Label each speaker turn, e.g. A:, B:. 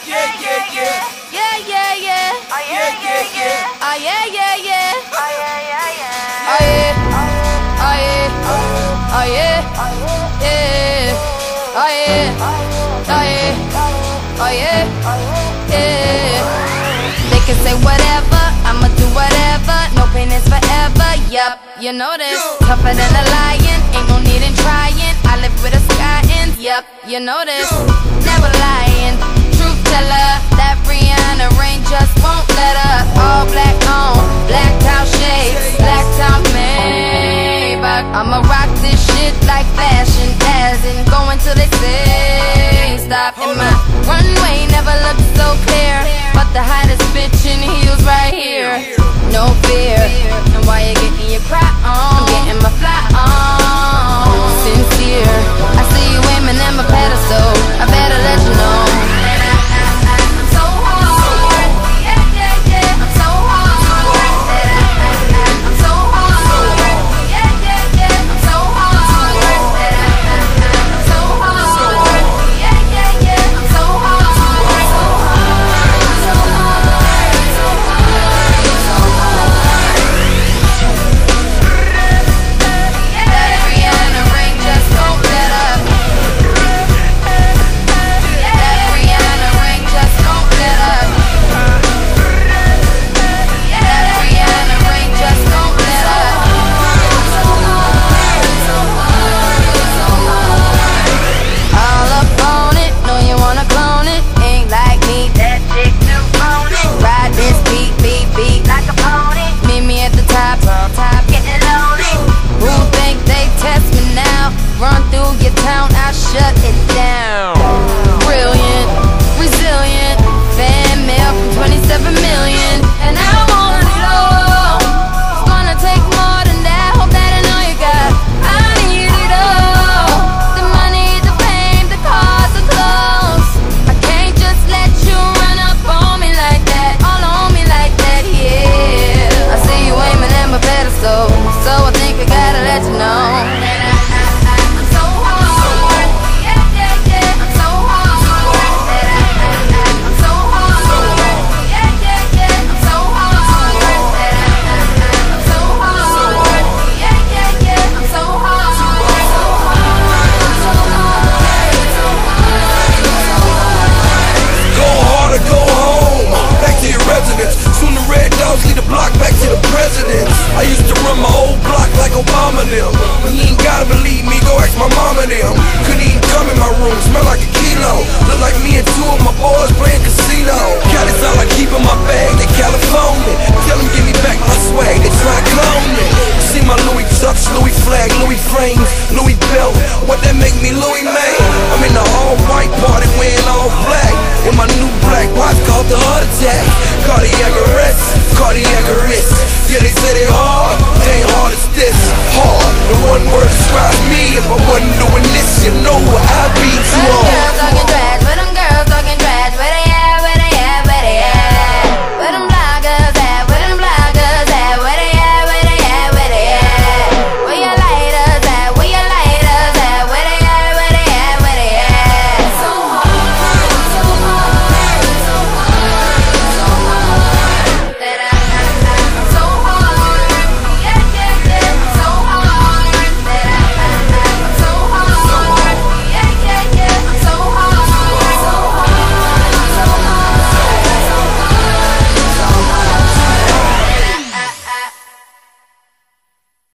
A: Yeah, yeah, yeah.
B: Yeah, yeah, yeah.
A: Oh yeah, yeah, yeah.
B: Oh yeah, yeah, yeah.
A: Oh yeah, yeah, yeah.
B: Oh yeah. Oh yeah. Oh yeah. Yeah. Oh yeah. Oh yeah. Oh yeah. Yeah. They can say whatever, I'ma do whatever. No pain is forever. Yup, you know this. Tougher than a lion, ain't no need in trying. I live with a sky ends. Yup, you know this. Never lying. Truth teller, that Rihanna rain just won't let her. All black on, blacked out shades, blacked out Maybach. I'ma rock this shit like fashion, as in going till they say stop. And my runway never looked so clear, but the hottest bitch in heels right here. No fear, and while you're getting your cry on, I'm getting my fly on. Sincere, I see you aiming at my pedestal, I better let you know. I'm so hard, yeah, yeah, yeah. I'm so hard, I'm so hard, yeah, yeah, yeah. I'm so hard, I'm so hard, yeah, yeah, yeah. I'm so hard, so hard, so hard, so hard. That Rihanna ring just won't let up. That Rihanna ring just won't let up. That Rihanna ring just won't let up. All up on it, know you wanna clone it. Ain't like me, that chick too own it. Ride this beat, beat, beat like a pony. Meet me at the top, getting lonely. Who think they test me now? Run through your town, I shut it down. Brilliant, resilient, fan mail from 27 million, and I want it all. It's gonna take more than that. Hope that I know you got. I need it all. The money, the fame, the cars, the clothes. I can't just let you run up on me like that, all on me like that. Yeah, I see you aiming at my pedestal, so I think I gotta let you know. I'm so hard, yeah, yeah, yeah. I'm so hard, I'm so hard, yeah, yeah, yeah. I'm so hard, I'm so hard, yeah, yeah, yeah. I'm so hard, so hard, so hard, so hard.
C: Go hard or go home, back to your residence. Soon the red dogs lead the block back to the presidents. I used to run my old block like Obama them. But you ain't gotta believe me, go ask my mama them. Couldn't even come in my room, smell like a kilo. Look like me and two of my boys playing casino. Cali sound like keep in my bag, they California. Tell them give me back my swag, they try to clone me. See my Louis Tucks, Louis flag, Louis frames, Louis belt. What that make me Louis May? I'm in the all-white party wearing all black. In my new black watch called the heart attack. Cardiac arrest, cardiac arrest. Yeah, they say they hard, they ain't hard as this. Hard, the one word describes me if I wasn't doing this shit.